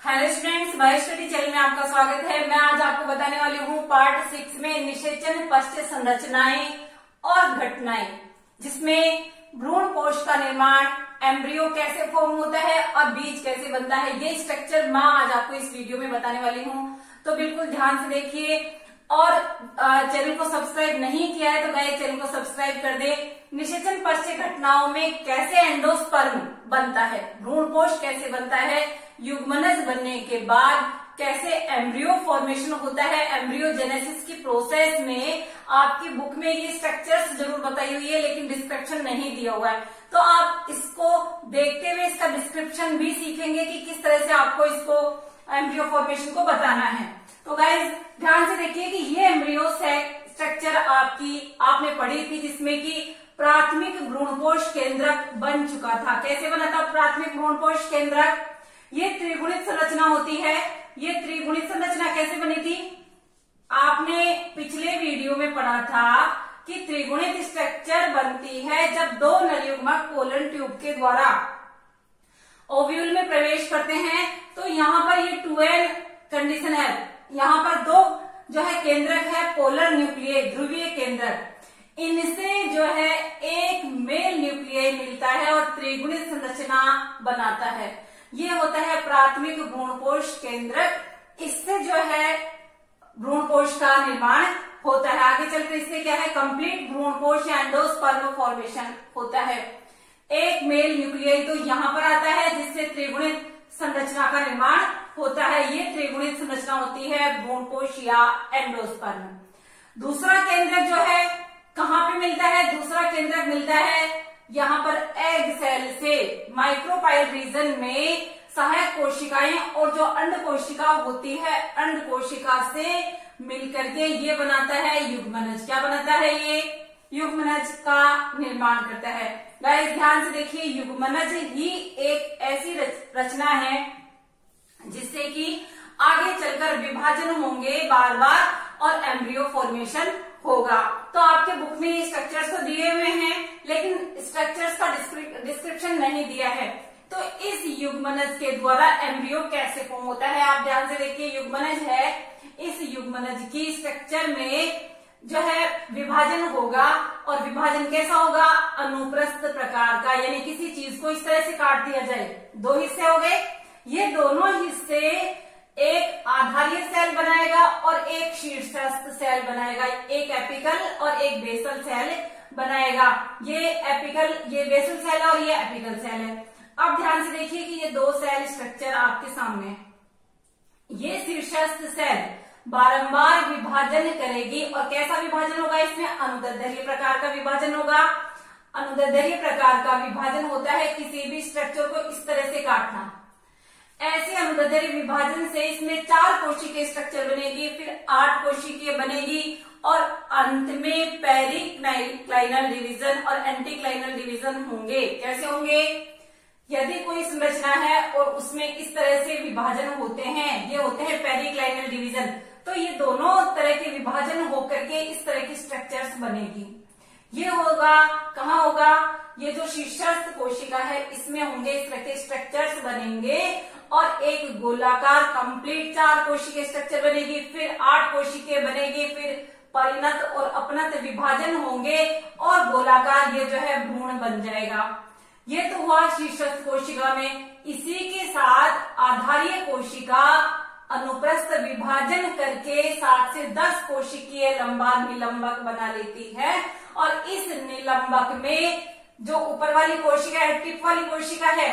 Hello students, bio study channel में आपका स्वागत है। मैं आज आपको बताने वाली हूँ पार्ट 6 में निषेचन पश्च संरचनाएं और घटनाएं, जिसमें भ्रूण कोश का निर्माण, एम्ब्रियो कैसे फॉर्म होता है और बीज कैसे बनता है, ये स्ट्रक्चर मैं आज आपको इस वीडियो में बताने वाली हूँ। तो बिल्कुल ध्यान से देखिए और चैनल को सब्सक्राइब नहीं किया है तो गाइस चैनल को सब्सक्राइब कर दे। निषेचन पश्च घटनाओं में कैसे एंडोस्पर्म बनता है, भ्रूण कोश कैसे बनता है, युग्मनज बनने के बाद कैसे एम्ब्रियो फॉर्मेशन होता है, एम्ब्रियोजेनेसिस की प्रोसेस में आपकी बुक में ये स्ट्रक्चर्स जरूर बताई हुई है लेकिन डिस्क्रिप्शन नहीं दिया हुआ है, तो आप इसको देखते हुए इसका डिस्क्रिप्शन भी सीखेंगे कि किस तरह से आपको इसको एम्ब्रियो फॉर्मेशन को बताना है। तो गाइज ध्यान से देखिए कि ये एम्ब्रियो स्ट्रक्चर आपने पढ़ी थी, जिसमें कि प्राथमिक भ्रूणकोश केंद्रक बन चुका था। कैसे बना था प्राथमिक भ्रूणकोश केंद्रक? ये त्रिगुणित संरचना होती है। ये त्रिगुणित संरचना कैसे बनी थी? आपने पिछले वीडियो में पढ़ा था कि त्रिगुणित स्ट्रक्चर बनती है जब दो नरयुग्मक कोलन ट्यूब के द्वारा ओव्यूल में प्रवेश करते हैं। तो यहाँ पर ये 2n कंडीशन है, यहाँ पर दो जो है केंद्रक है, पोलर न्यूक्लियस, ध्रुवीय केंद्रक, इनसे जो है एक मेल न्यूक्लियस मिलता है और त्रिगुणित संरचना बनाता है। ये होता है प्राथमिक भ्रूणकोश केंद्रक। इससे जो है भ्रूणकोश का निर्माण होता है। आगे चलकर इससे क्या है, कंप्लीट भ्रूणकोश या एंडोस्पर्म फॉर्मेशन होता है। एक मेल न्यूक्लियस तो यहाँ पर आता है जिससे त्रिगुणित संरचना का निर्माण होता है। ये त्रिगुणित संरचना होती है भ्रूणकोश या एंडोस्पर्म। दूसरा केंद्रक जो है कहाँ पे मिलता है? दूसरा केंद्रक मिलता है यहाँ पर एग सेल से माइक्रोपाइल रीजन में सहायक कोशिकाएं और जो अंड कोशिका होती है, अंड कोशिका से मिलकर के ये बनाता है युग्मनज। क्या बनाता है? ये युग्मनज का निर्माण करता है। गाइस ध्यान से देखिए, युग्मनज ही एक ऐसी रचना है जिससे कि आगे चलकर विभाजन होंगे बार बार और एम्ब्रियो फॉर्मेशन होगा। तो आपके बुक में ये स्ट्रक्चर्स तो दिए हुए हैं लेकिन स्ट्रक्चर्स का डिस्क्रिप्शन नहीं दिया है। तो इस युग्मनज के द्वारा एम्ब्रियो कैसे फॉर्म होता है, आप ध्यान से देखिए। युग्मनज है, इस युग्मनज की स्ट्रक्चर में जो है विभाजन होगा और विभाजन कैसा होगा? अनुप्रस्थ प्रकार का, यानी किसी चीज को इस तरह से काट दिया जाए। दो हिस्से हो गए, ये दोनों हिस्से एक आधारीय सेल बनाएगा और एक शीर्षस्थ सेल बनाएगा, एक एपिकल और एक बेसल सेल बनाएगा। ये एपिकल, ये बेसल सेल है और ये एपिकल सेल है। अब ध्यान से देखिए कि ये दो सेल स्ट्रक्चर आपके सामने है। ये शीर्षस्थ सेल बारंबार विभाजन करेगी और कैसा विभाजन होगा? इसमें अनुदैर्ध्य प्रकार का विभाजन होगा। अनुदैर्ध्य प्रकार का विभाजन होता है किसी भी स्ट्रक्चर को इस तरह से काटना। ऐसे अनुदैर्ध्य विभाजन से इसमें 4 कोशिकीय स्ट्रक्चर बनेगी, फिर 8 कोशिकीय बनेगी और अंत में पेरिक्लाइनल डिवीजन और एंटीक्लाइनल डिवीजन होंगे। कैसे होंगे? यदि कोई संरचना है और उसमें इस तरह से विभाजन होते हैं, ये होते हैं पेरिक्लाइनल डिवीजन, तो ये दोनों तरह के विभाजन होकर के इस तरह की स्ट्रक्चर्स बनेगी। ये होगा कहाँ होगा? ये जो शीर्षस्थ कोशिका है इसमें होंगे इस तरह के स्ट्रक्चर्स बनेंगे और एक गोलाकार कंप्लीट 4 कोशिकीय स्ट्रक्चर बनेगी, फिर 8 कोशिकीय बनेगी, फिर परिणत और अपनत विभाजन होंगे और गोलाकार ये जो है भ्रूण बन जाएगा। ये तो हुआ शीर्षस्थ कोशिका में। इसी के साथ आधारीय कोशिका अनुप्रस्थ विभाजन करके 7 से 10 कोशिकीय लंबा निलंबक बना लेती है और इस निलंबक में जो ऊपर वाली कोशिका है, टिप वाली कोशिका है,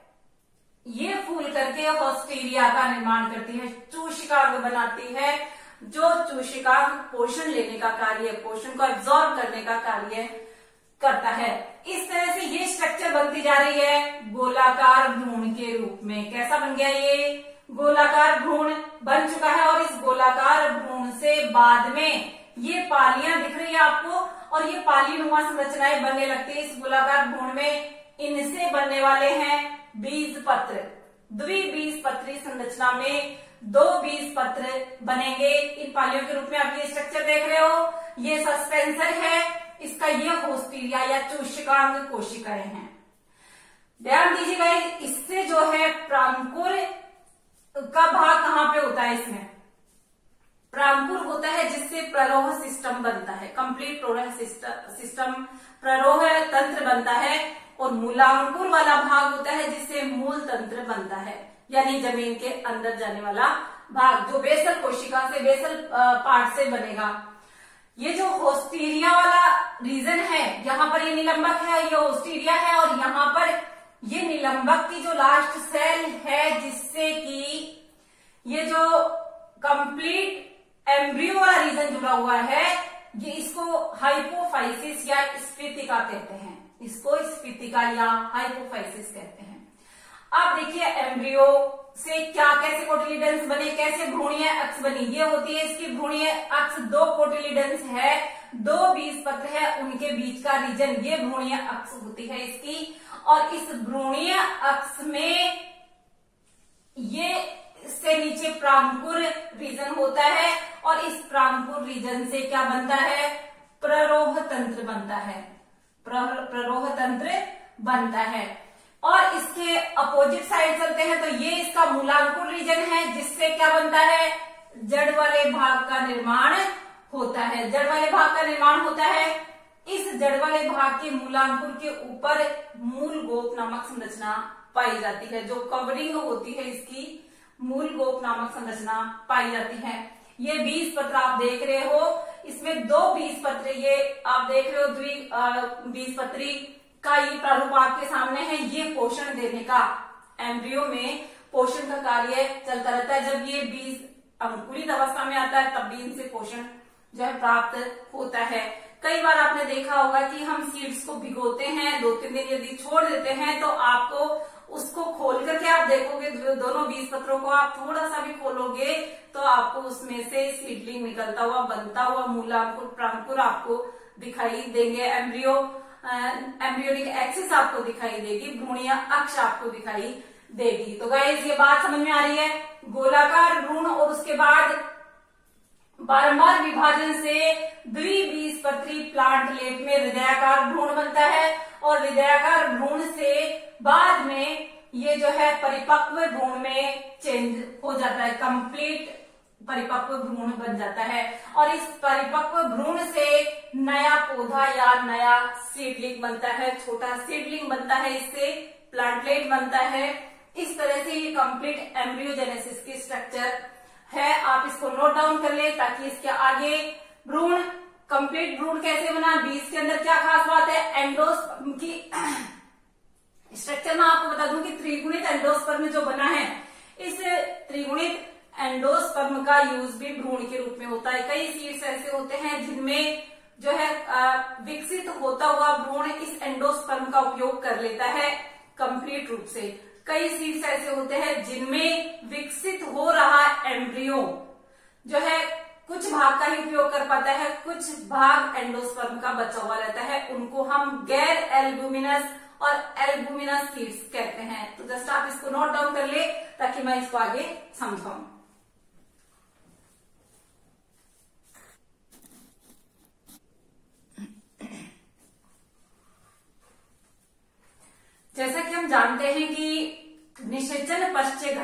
ये फूल करके होस्टीरिया का निर्माण करती है, चूषिकांग बनाती है, जो चूषिकांग पोषण लेने का कार्य, पोषण को एब्जॉर्ब करने का कार्य करता है। इस तरह से ये स्ट्रक्चर बनती जा रही है गोलाकार भ्रूण के रूप में। कैसा बन गया? ये गोलाकार भ्रूण बन चुका है और इस गोलाकार भ्रूण से बाद में ये पालियां दिख रही है आपको और ये पालीनुमा संरचनाएं बनने लगती है इस गोलाकार भ्रूण में। इनसे बनने वाले हैं बीज पत्र। द्विबीजपत्री संरचना में 2 बीज पत्र बनेंगे इन पालियों के रूप में। आप ये स्ट्रक्चर देख रहे हो, ये सस्पेंसर है, इसका ये होस्टीरिया या चूषिकांग कोशिकाएं हैं। ध्यान दीजिएगा, इससे जो है प्रांकुर का भाग कहाँ पे होता है? इसमें प्रांकुर होता है जिससे प्ररोह सिस्टम बनता है, कंप्लीट प्ररोह सिस्टम प्ररोह तंत्र बनता है। और मूलांकुर वाला भाग होता है जिससे मूल तंत्र बनता है, यानी जमीन के अंदर जाने वाला भाग जो बेसल कोशिका से, बेसल पार्ट से बनेगा। ये जो होस्टीरिया वाला रीजन है, यहाँ पर ये निलंबक है, ये होस्टीरिया है, और यहाँ पर ये निलंबक की जो लास्ट सेल है जिससे कि ये जो कंप्लीट एम्ब्रियो वाला रीजन जुड़ा हुआ है, ये इसको हाइपोफाइसिस या स्फीतिका कहते हैं, इसको स्फीतिका या हाइपोफाइसिस कहते हैं। अब देखिए एम्ब्रियो से क्या, कैसे कोटिलिडन्स बने, कैसे भ्रूणीय अक्ष बनी। ये होती है इसकी भ्रूणीय अक्ष, 2 कोटिलिडन्स है, 2 बीजपत्र है, उनके बीच का रीजन ये भ्रूणीय अक्ष होती है इसकी। और इस भ्रूणीय अक्ष में ये इससे नीचे प्रांकुर रीजन होता है, और इस प्रांकुर रीजन से क्या बनता है? प्ररोह तंत्र बनता है, प्ररोह तंत्र बनता है। और इसके अपोजिट साइड चलते हैं तो ये इसका मूलांकुर रीजन है जिससे क्या बनता है? जड़ वाले भाग का निर्माण होता है, जड़ वाले भाग का निर्माण होता है। इस जड़ वाले भाग के मूलांकुर के ऊपर मूल गोप नामक संरचना पाई जाती है, जो कवरिंग होती है इसकी मूल गोप नामक संरचना पाई जाती है। ये बीजपत्र आप देख रहे हो, इसमें 2 बीजपत्र ये आप देख रहे हो, बीजपत्री का ये प्रारूप आपके सामने है। ये पोषण देने का, एम्ब्रियो में पोषण का कार्य चलता रहता है। जब ये बीज अंकुरित अवस्था में आता है तब भी इनसे पोषण जो है प्राप्त होता है। कई बार आपने देखा होगा कि हम सीड्स को भिगोते हैं, 2-3 दिन यदि छोड़ देते हैं तो आपको उसको खोल करके आप देखोगे, दोनों बीज पत्रों को आप थोड़ा सा भी खोलोगे तो आपको उसमें से सीडलिंग निकलता हुआ, बनता हुआ मूलांकुर, प्रांकुर आपको दिखाई देंगे। एम्ब्रियोनिक एक्सिस आपको दिखाई देगी, भ्रूणीय अक्ष आपको दिखाई देगी। तो गाइस ये बात समझ में आ रही है? गोलाकार भ्रूण और उसके बाद बारंबार विभाजन से द्विबीजपत्री प्लांट लेट में हृदयाकार भ्रूण बनता है, और हृदयाकार भ्रूण से बाद में ये जो है परिपक्व भ्रूण में चेंज हो जाता है, कंप्लीट परिपक्व भ्रूण बन जाता है। और इस परिपक्व भ्रूण से नया पौधा या नया सीडलिंग बनता है, छोटा सीडलिंग बनता है, इससे प्लांटलेट बनता है। इस तरह से ये कंप्लीट एम्ब्रियोजेनेसिस की स्ट्रक्चर है। आप इसको नोट डाउन कर ले ताकि इसके आगे भ्रूण, कंप्लीट भ्रूण कैसे बना, बीज के अंदर क्या खास बात है, एंडोस्पर्म की स्ट्रक्चर में आपको बता दूं कि त्रिगुणित एंडोस्पर्म जो बना है, इस त्रिगुणित एंडोस्पर्म का यूज भी भ्रूण के रूप में होता है। कई सीड्स ऐसे होते हैं जिनमें जो है विकसित होता हुआ भ्रूण इस एंडोस्पर्म का उपयोग कर लेता है कंप्लीट रूप से। कई सीड्स ऐसे होते हैं जिनमें विकसित हो रहा एम्ब्रियो जो है कुछ भाग का ही उपयोग कर पाता है, कुछ भाग एंडोस्पर्म का बचा हुआ रहता है, उनको हम गैर एल्बुमिनस और एल्बुमिनस सीड्स कहते हैं। तो जस्ट आप इसको नोट डाउन कर ले ताकि मैं इसको आगे समझाऊं। जैसा कि हम जानते हैं कि निषेचन पश्चय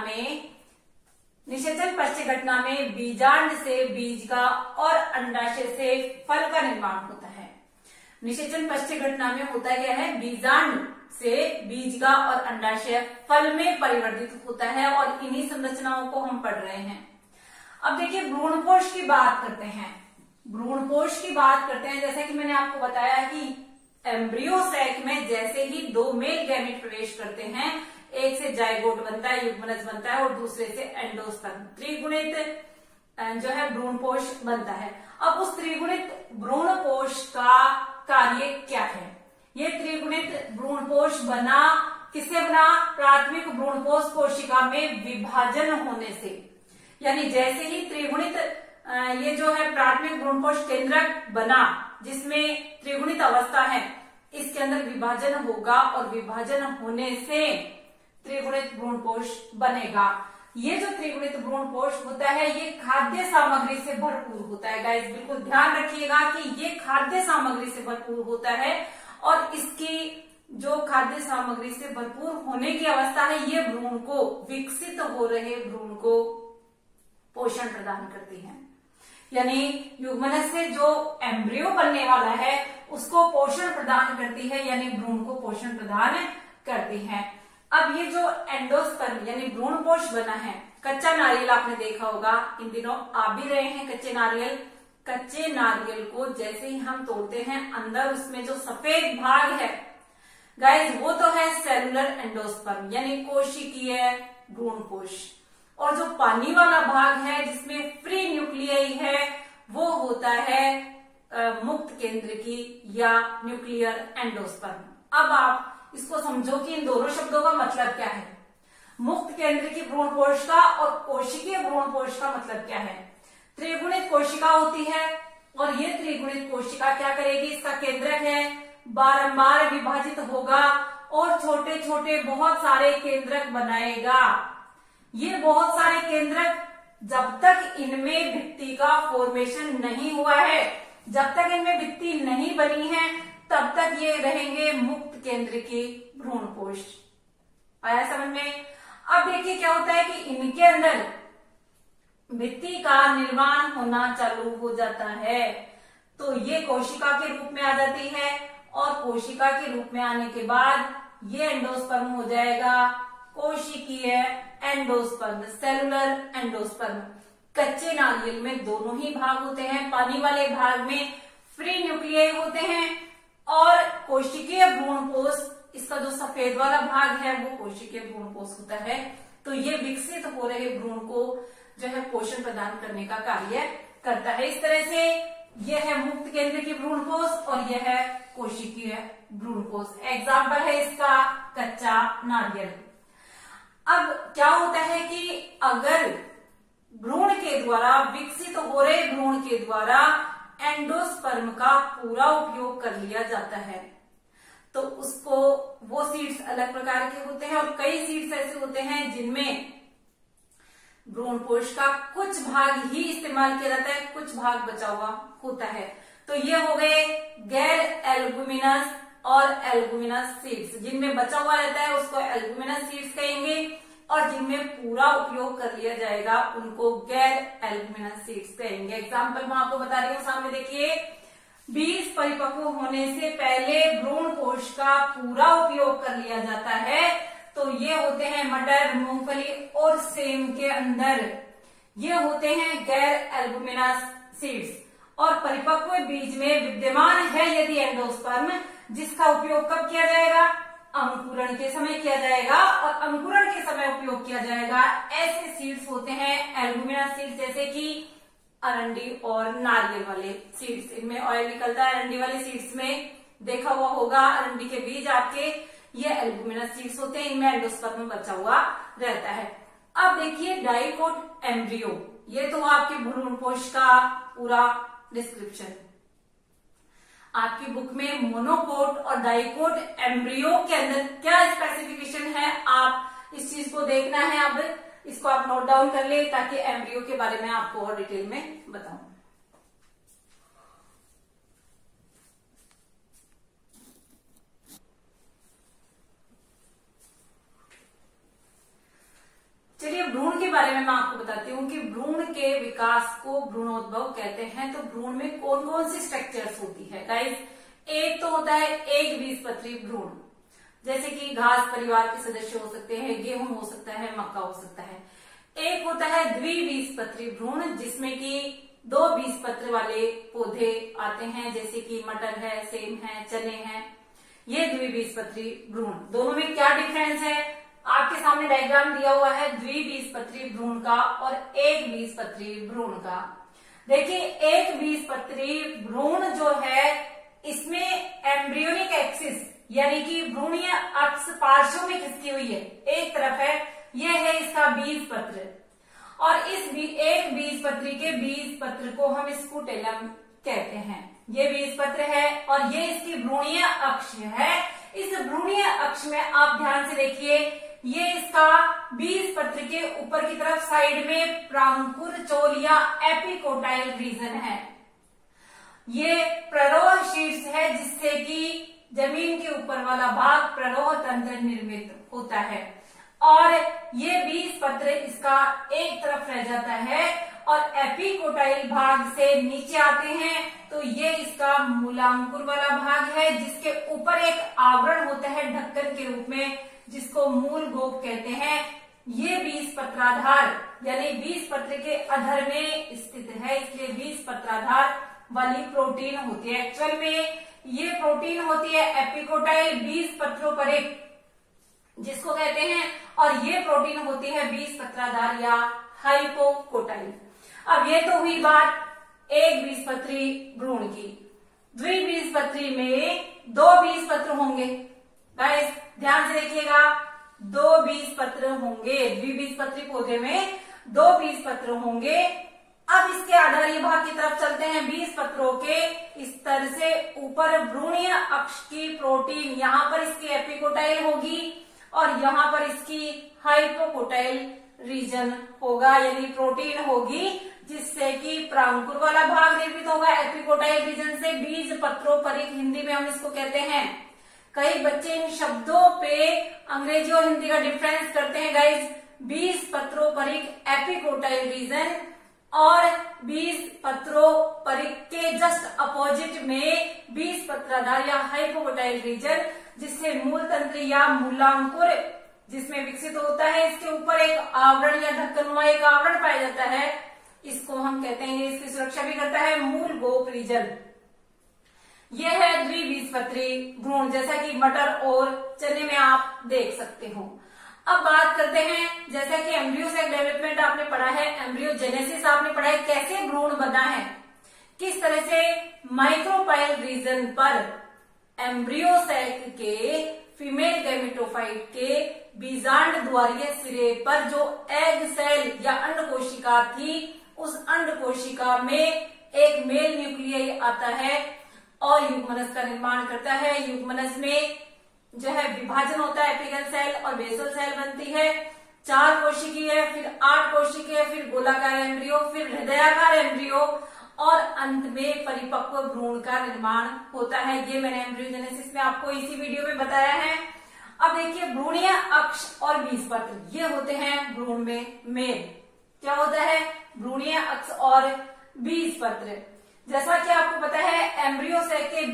घटना में बीजांड से बीज का और अंडाशय से फल का निर्माण होता है। निषेचन पश्चय घटना में होता क्या है, बीजांड से बीज का और अंडाशय फल में परिवर्तित होता है, और इन्हीं संरचनाओं को हम पढ़ रहे हैं। अब देखिए भ्रूणपोष की बात करते हैं। भ्रूणपोष की बात करते हैं, जैसा कि मैंने आपको बताया कि एम्ब्रियो सैक में जैसे ही 2 मेल गैमेट प्रवेश करते हैं, एक से जाइगोट बनता है, युग्मनज बनता है, और दूसरे से एंडोस्पर्म, त्रिगुणित जो है भ्रूणपोष बनता है। अब उस त्रिगुणित भ्रूणपोष का कार्य क्या है? ये त्रिगुणित भ्रूणपोष बना किससे बना? प्राथमिक भ्रूणपोष कोशिका में विभाजन होने से। यानी जैसे ही त्रिगुणित ये जो है प्राथमिक भ्रूणपोष केंद्रक बना, जिसमें त्रिगुणित अवस्था है, इसके अंदर विभाजन होगा, और विभाजन होने से त्रिगुणित भ्रूणपोष बनेगा। ये जो त्रिगुणित भ्रूणपोष होता है ये खाद्य सामग्री से भरपूर होता है। गाइस बिल्कुल ध्यान रखिएगा कि ये खाद्य सामग्री से भरपूर होता है, और इसकी जो खाद्य सामग्री से भरपूर होने की अवस्था है, ये भ्रूण को, विकसित हो रहे भ्रूण को पोषण प्रदान करती है। यानी युग्मनज से जो एम्ब्रियो बनने वाला है उसको पोषण प्रदान करती है, यानी भ्रूण को पोषण प्रदान करती है। अब ये जो एंडोस्पर्म यानी भ्रूणपोष बना है, कच्चा नारियल आपने देखा होगा, इन दिनों आ भी रहे हैं कच्चे नारियल। कच्चे नारियल को जैसे ही हम तोड़ते हैं, अंदर उसमें जो सफेद भाग है गाइस, वो तो है सेलुलर एंडोस्पर्म यानी कोशिकीय भ्रूणपोष, और जो पानी वाला भाग है जिसमें फ्री न्यूक्लियाई है, वो होता है मुक्त केंद्र की या न्यूक्लियर एंडोस्पर्म। अब आप इसको समझो कि इन दोनों शब्दों का मतलब क्या है। मुक्त केंद्र की भ्रूणपोष का और कोशिकीय भ्रूणपोष का मतलब क्या है। त्रिगुणित कोशिका होती है और ये त्रिगुणित कोशिका क्या करेगी, इसका केंद्रक है, बारंबार विभाजित होगा और छोटे छोटे बहुत सारे केंद्रक बनाएगा। ये बहुत सारे केंद्रक, जब तक इनमें भित्ति का फॉर्मेशन नहीं हुआ है, जब तक इनमें भित्ति नहीं बनी है, तब तक ये रहेंगे मुक्त केंद्र की भ्रूणपोष। आया समझ में। अब देखिए क्या होता है कि इनके अंदर भित्ति का निर्माण होना चालू हो जाता है, तो ये कोशिका के रूप में आ जाती है, और कोशिका के रूप में आने के बाद ये एंडोस्पर्म हो जाएगा कोशिकीय एंडोस्पर्म, सेलुलर एंडोस्पर्म। कच्चे नारियल में दोनों ही भाग होते हैं, पानी वाले भाग में फ्री न्यूक्लियाई होते हैं, और कोशिकीय भ्रूणपोष, इसका जो सफेद वाला भाग है वो कोशिकीय भ्रूणपोष होता है। तो ये विकसित हो रहे भ्रूण को जो है पोषण प्रदान करने का कार्य करता है। इस तरह से यह है मुक्त केंद्र की भ्रूणपोष और यह है कोशिकीय भ्रूणपोष। एग्जाम्पल है इसका कच्चा नारियल। अब क्या होता है कि अगर भ्रूण के द्वारा, विकसित हो रहे भ्रूण के द्वारा एंडोस्पर्म का पूरा उपयोग कर लिया जाता है, तो उसको, वो सीड्स अलग प्रकार के होते हैं और कई सीड्स ऐसे होते हैं जिनमें भ्रूणपोष का कुछ भाग ही इस्तेमाल किया जाता है, कुछ भाग बचा हुआ होता है। तो ये हो गए गैर एल्बुमिनस और एल्बुमिनस सीड्स। जिनमें बचा हुआ रहता है उसको एल्बुमिनस सीड्स कहेंगे, और जिनमें पूरा उपयोग कर लिया जाएगा उनको गैर एल्बुमिनस सीड्स कहेंगे। एग्जाम्पल मैं आपको बता रही हूँ, सामने देखिए। बीज परिपक्व होने से पहले भ्रूणपोष का पूरा उपयोग कर लिया जाता है, तो ये होते हैं मटर, मूंगफली और सेम के अंदर, ये होते हैं गैर एल्बुमिनस सीड्स। और परिपक्व बीज में विद्यमान है यदि एंडोस्पर्म, जिसका उपयोग कब किया जाएगा, अंकुरण के समय किया जाएगा, और अंकुरण के समय उपयोग किया जाएगा, ऐसे सीड्स होते हैं एल्बुमिनस सीड्स, जैसे कि अरंडी और नारियल वाले सीड्स। इनमें ऑयल निकलता है अरंडी वाले सीड्स में, देखा हुआ होगा अरंडी के बीज आपके, ये एल्बुमिनस सीड्स होते हैं, इनमें एंडोस्पर्म बचा हुआ रहता है। अब देखिए डाइकोट एम्ब्रियो, ये तो आपके भ्रूणपोष का पूरा डिस्क्रिप्शन। आपकी बुक में मोनोकोट और डाइकोट एम्ब्रियो के अंदर क्या स्पेसिफिकेशन है, आप इस चीज को देखना है। अब इसको आप नोट डाउन कर ले ताकि एम्ब्रियो के बारे में आपको और डिटेल में बताऊं। चलिए भ्रूण के बारे में मैं आपको बताती हूँ कि भ्रूण के विकास को भ्रूणोद्भव कहते हैं। तो भ्रूण में कौन कौन सी स्ट्रक्चर्स होती है गाइस। एक तो होता है एक बीजपत्री भ्रूण, जैसे कि घास परिवार के सदस्य हो सकते हैं, गेहूं हो सकता है, मक्का हो सकता है। एक होता है द्विबीजपत्री भ्रूण, जिसमें कि दो बीजपत्र वाले पौधे आते हैं, जैसे कि मटर है, सेम है, चने हैं, ये द्विबीजपत्री भ्रूण। दोनों में क्या डिफरेंस है, आपके सामने डायग्राम दिया हुआ है द्विबीजपत्री भ्रूण का और एक बीजपत्री भ्रूण का। देखिए एक बीजपत्री भ्रूण जो है, इसमें एम्ब्रियोनिक एक्सिस यानी कि भ्रूणीय अक्ष पार्श्व में खिसकी हुई है, एक तरफ है, यह है इसका बीजपत्र, और इस एक बीजपत्री के बीजपत्र को हम स्कूटेलम कहते हैं। ये बीजपत्र है और ये इसकी भ्रूणीय अक्ष है। इस भ्रूणीय अक्ष में आप ध्यान से देखिए, ये इसका बीजपत्र के ऊपर की तरफ साइड में प्रांकुर चोल या एपिकोटाइल रीजन है। ये प्ररोह शीर्ष है, जिससे कि जमीन के ऊपर वाला भाग प्ररोह तंत्र निर्मित होता है और ये बीजपत्र इसका एक तरफ रह जाता है और एपिकोटाइल भाग से नीचे आते हैं तो ये इसका मूलांकुर वाला भाग है जिसके ऊपर एक आवरण होता है ढक्कन के रूप में जिसको मूल गोप कहते हैं। ये बीजपत्राधार यानी बीजपत्र के अधर में स्थित है, इसलिए बीजपत्राधार वाली प्रोटीन होती है। एक्चुअल में ये प्रोटीन होती है एपिकोटाइल बीजपत्रोपरिक जिसको कहते हैं और ये प्रोटीन होती है बीजपत्राधार या हाइपोकोटाइल। अब ये तो हुई बात एक बीजपत्री भ्रूण की। द्विबीजपत्री में दो बीजपत्र होंगे। गाइस ध्यान से देखिएगा, दो बीजपत्र होंगे। द्विबीजपत्री पौधे में दो बीजपत्र होंगे। अब इसके आधारीय भाग की तरफ चलते हैं। बीजपत्रों के स्तर से ऊपर भ्रूणीय अक्ष की प्रोटीन, यहाँ पर इसकी एपिकोटाइल होगी और यहाँ पर इसकी हाइपोकोटाइल रीजन होगा यानी प्रोटीन होगी जिससे कि प्रांकुर वाला भाग निर्मित होगा एपिकोटाइल रीजन से। बीजपत्रोपरिक हिंदी में हम इसको कहते हैं। कई बच्चे इन शब्दों पे अंग्रेजी और हिंदी का डिफरेंस करते हैं गाइज। बीजपत्रोपरिक एपिकोटाइल रीजन और बीजपत्रोपरिक के जस्ट अपोजिट में बीजपत्राधार या हाइपोकोटाइल रीजन जिससे मूल तंत्र या मूलांकुर जिसमें विकसित होता है, इसके ऊपर एक आवरण या ढक्कनुमा एक आवरण पाया जाता है, इसको हम कहते हैं, इसकी सुरक्षा भी करता है मूल गोप रीजन। यह है द्विबीजपत्री भ्रूण जैसा कि मटर और चने में आप देख सकते हो। अब बात करते हैं, जैसा कि एम्ब्रियो सेक डेवलपमेंट आपने पढ़ा है, एम्ब्रियोजेनेसिस आपने पढ़ा है, कैसे भ्रूण बना है, किस तरह से माइक्रोपाइल रीजन पर एम्ब्रियो सेक के फीमेल गैमेटोफाइट के बीजांड द्वारीय सिरे पर जो एग सेल या अंड कोशिका थी, उस अंड कोशिका में एक मेल न्यूक्लियस आता है और युग्मनस का निर्माण करता है। युग्मनस में जो है विभाजन होता है, एपिकल सेल और बेसल सेल बनती है। 4 कोशिकीय, फिर 8 कोशिकीय, फिर गोलाकार एम्ब्रियो, फिर हृदयाकार एम्ब्रियो और अंत में परिपक्व भ्रूण का निर्माण होता है। ये मैंने एम्ब्रियोजेनेसिस में आपको इसी वीडियो में बताया है। अब देखिए भ्रूणीय अक्ष और बीजपत्र ये होते हैं भ्रूण में मेल। क्या होता है? भ्रूणीय अक्ष और बीजपत्र। जैसा कि आपको पता है एम्ब्रियो सेक के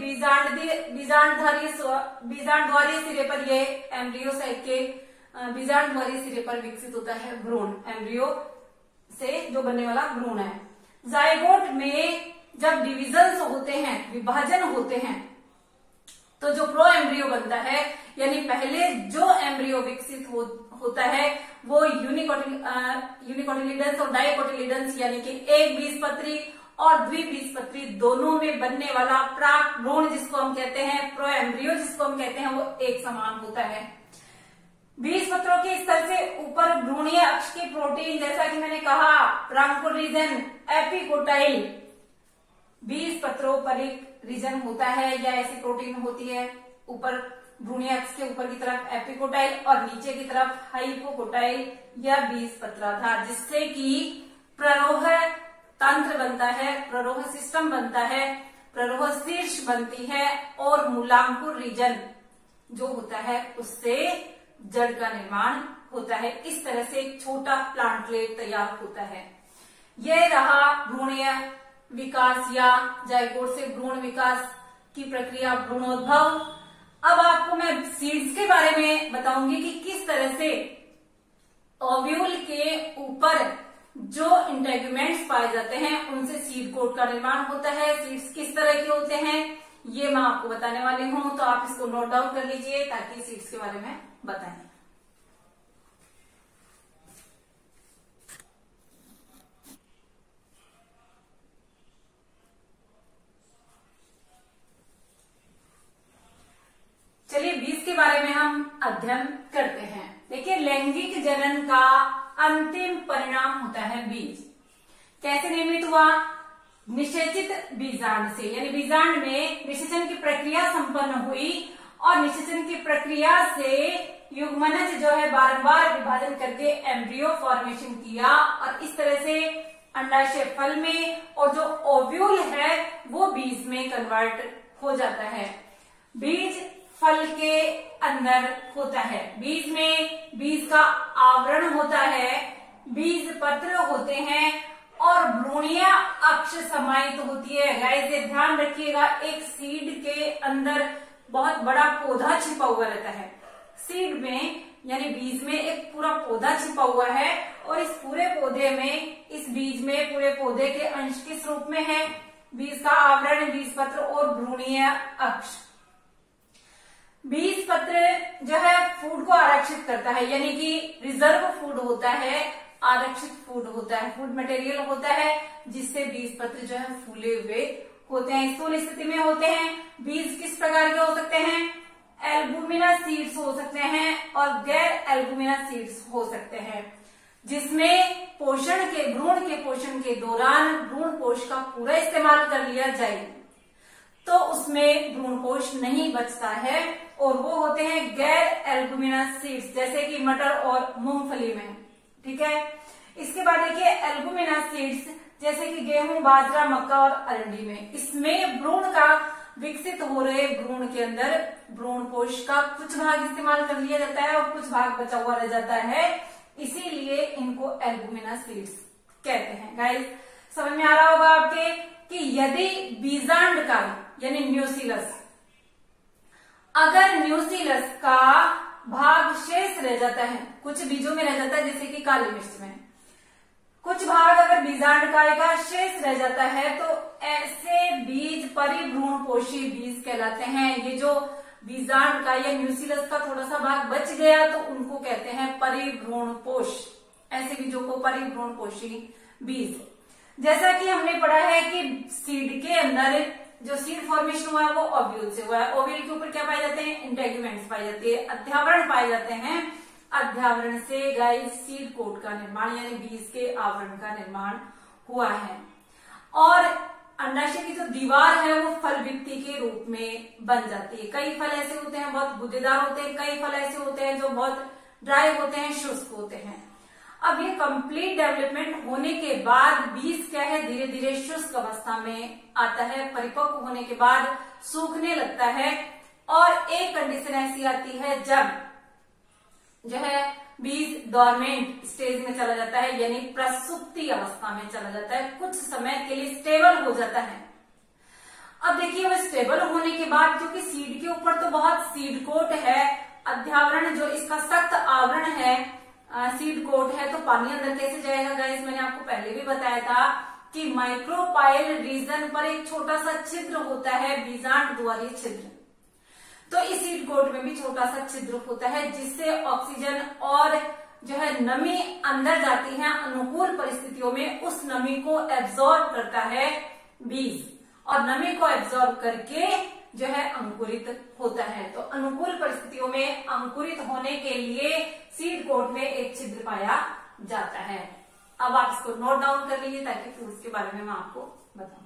बीजांडद्वारीय सिरे पर ये एम्ब्रियो सेक के बीजांडद्वारीय सिरे पर विकसित होता है भ्रूण, एम्ब्रियो से जो बनने वाला भ्रूण है। जाइगोट में जब डिविजन्स होते हैं, विभाजन होते हैं, तो जो प्रो एम्ब्रियो बनता है यानी पहले जो एम्ब्रियो विकसित होता है वो यूनिकोटिलिडन्स और डाइकोटिलिडन्स यानी कि एक बीजपत्री और द्विबीजपत्री दोनों में बनने वाला प्राक भ्रूण जिसको हम कहते हैं, प्रो एम्ब्रियो जिसको हम कहते हैं, वो एक समान होता है। बीजपत्रों के स्तर से ऊपर भ्रूणीय अक्ष की प्रोटीन, जैसा कि मैंने कहा, प्रांकुर रीजन एपिकोटाइल बीजपत्रोपरिक रीजन होता है या ऐसी प्रोटीन होती है। ऊपर भ्रूणीय अक्ष के ऊपर की तरफ एपिकोटाइल और नीचे की तरफ हाइपोकोटाइल या बीजपत्राधार, जिससे कि प्ररोह तंत्र बनता है, प्ररोह सिस्टम बनता है, प्ररोह शीर्ष बनती है और मूलांकुर रीजन जो होता है उससे जड़ का निर्माण होता है। इस तरह से एक छोटा प्लांटलेट तैयार होता है। यह रहा भ्रूणीय विकास या जाइगोट से भ्रूण विकास की प्रक्रिया, भ्रूणोद्भव। अब आपको मैं सीड्स के बारे में बताऊंगी कि किस तरह से ओव्यूल के ऊपर जो इंटेगुमेंट्स पाए जाते हैं उनसे सीड कोट का निर्माण होता है। सीड्स किस तरह के होते हैं ये मैं आपको बताने वाली हूं, तो आप इसको नोट डाउन कर लीजिए ताकि सीड्स के बारे में बताएं। चलिए बीज के बारे में हम अध्ययन करते हैं। देखिए लैंगिक जनन का अंतिम परिणाम होता है बीज। कैसे निर्मित हुआ? निषेचित बीजांड से, यानी बीजांड में निषेचन की प्रक्रिया संपन्न हुई और निषेचन की प्रक्रिया से युग्मनज जो है बारंबार विभाजन करके एम्ब्रियो फॉर्मेशन किया और इस तरह से अंडाशय फल में और जो ओव्यूल है वो बीज में कन्वर्ट हो जाता है। बीज फल के अंदर होता है। बीज में बीज का आवरण होता है, बीज पत्र होते हैं और भ्रूणीय अक्ष समाहित होती है। गाइस ये ध्यान रखिएगा, एक सीड के अंदर बहुत बड़ा पौधा छिपा हुआ रहता है। सीड में यानी बीज में एक पूरा पौधा छिपा हुआ है और इस पूरे पौधे में, इस बीज में पूरे पौधे के अंश किस रूप में है? बीज का आवरण, बीज पत्र और भ्रूणीय अक्ष। बीज पत्र जो है फूड को आरक्षित करता है, यानी कि रिजर्व फूड होता है, आरक्षित फूड होता है, फूड मटेरियल होता है, जिससे बीज पत्र जो है फूले हुए होते हैं, स्थूल स्थिति में होते हैं। बीज किस प्रकार के हो सकते हैं? एल्बुमिना सीड्स हो सकते हैं और गैर एल्बुमिना सीड्स हो सकते हैं, जिसमें पोषण के, भ्रूण के पोषण के दौरान भ्रूण पोष का पूरा इस्तेमाल कर लिया जाए तो उसमें भ्रूण पोष नहीं बचता है, और वो होते हैं गैर एल्बुमिना सीड्स, जैसे कि मटर और मूंगफली में। ठीक है, इसके बाद देखिए एल्बुमिना सीड्स जैसे कि गेहूं, बाजरा, मक्का और अरंडी में, इसमें भ्रूण का विकसित हो रहे भ्रूण के अंदर भ्रूण कोश का कुछ भाग इस्तेमाल कर लिया जाता है और कुछ भाग बचा हुआ रह जाता है, इसीलिए इनको एल्बुमिना सीड्स कहते हैं। गाइस समझ में आ रहा होगा आपके कि यदि बीजांडकाय यानी न्यूसिलस, अगर न्यूसिलस का भाग शेष रह जाता है, कुछ बीजों में रह जाता है जैसे कि काली मिर्च में, कुछ भाग अगर बीजांडकाय का शेष रह जाता है तो ऐसे बीज परिभ्रूण पोषी बीज कहलाते हैं। ये जो बीजांडकाय या न्यूसिलस का थोड़ा सा भाग बच गया तो उनको कहते हैं परिभ्रूण पोष, ऐसे बीजों को परिभ्रूण पोषी बीज। जैसा कि हमने पढ़ा है कि सीड के अंदर जो सीड फॉर्मेशन हुआ है वो ओव्यूल से हुआ है। ओव्यूल के ऊपर क्या पाए जाते हैं? इंटेगुमेंट्स पाए जाते हैं, अध्यावरण पाए जाते हैं। अध्यावरण से गाइस सीड कोट का निर्माण यानी बीज के आवरण का निर्माण हुआ है, और अंडाशय की जो दीवार है वो फल भित्ति के रूप में बन जाती है। कई फल ऐसे होते हैं बहुत गुद्देदार होते हैं, कई फल ऐसे होते हैं जो बहुत ड्राई होते हैं, शुष्क होते हैं। अब ये कंप्लीट डेवलपमेंट होने के बाद बीज क्या है, धीरे धीरे शुष्क अवस्था में आता है, परिपक्व होने के बाद सूखने लगता है, और एक कंडीशन ऐसी आती है जब जो है बीज डोरमेंट स्टेज में चला जाता है, यानी प्रसुप्ति अवस्था में चला जाता है, कुछ समय के लिए स्टेबल हो जाता है। अब देखिए वो स्टेबल होने के बाद, क्योंकि सीड के ऊपर तो बहुत सीड कोट है, अध्यावरण जो इसका सख्त आवरण है, सीड कोट है, तो पानी अंदर कैसे जाएगा गाइस? मैंने आपको पहले भी बताया था कि माइक्रोपाइल रीजन पर एक छोटा सा छिद्र होता है, बीजांड द्वारी छिद्र। तो इस सीड कोट में भी छोटा सा छिद्र होता है, जिससे ऑक्सीजन और जो है नमी अंदर जाती है। अनुकूल परिस्थितियों में उस नमी को एब्जॉर्ब करता है बीज, और नमी को एब्जॉर्ब करके जो है अंकुरित होता है। तो अनुकूल परिस्थितियों में अंकुरित होने के लिए सीड कोट में एक छिद्र पाया जाता है। अब आप इसको नोट डाउन कर लीजिए ताकि फिर उसके बारे में मैं आपको बताऊं।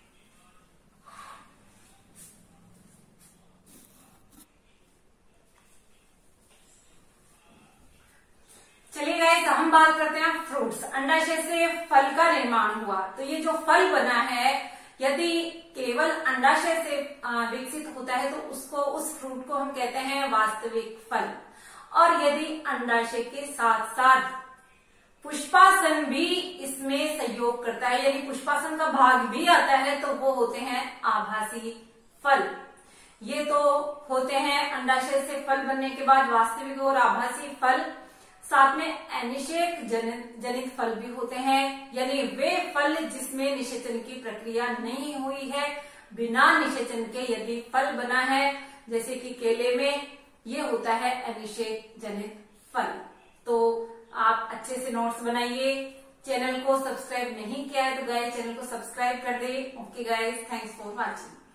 चलिए गाइस हम बात करते हैं फ्रूट्स। अंडाशय से फल का निर्माण हुआ, तो ये जो फल बना है यदि केवल अंडाशय से विकसित होता है तो उसको, उस फ्रूट को हम कहते हैं वास्तविक फल। और यदि अंडाशय के साथ साथ पुष्पासन भी इसमें सहयोग करता है, यानी पुष्पासन का भाग भी आता है, तो वो होते हैं आभासी फल। ये तो होते हैं अंडाशय से फल बनने के बाद वास्तविक और आभासी फल। साथ में अनिषेक जनित फल भी होते हैं, यानी वे फल जिसमें निषेचन की प्रक्रिया नहीं हुई है, बिना निषेचन के यदि फल बना है, जैसे कि केले में, ये होता है अनिषेक जनित फल। तो आप अच्छे से नोट्स बनाइए। चैनल को सब्सक्राइब नहीं किया है तो गाइस चैनल को सब्सक्राइब कर दे। Okay guys, thanks for watching.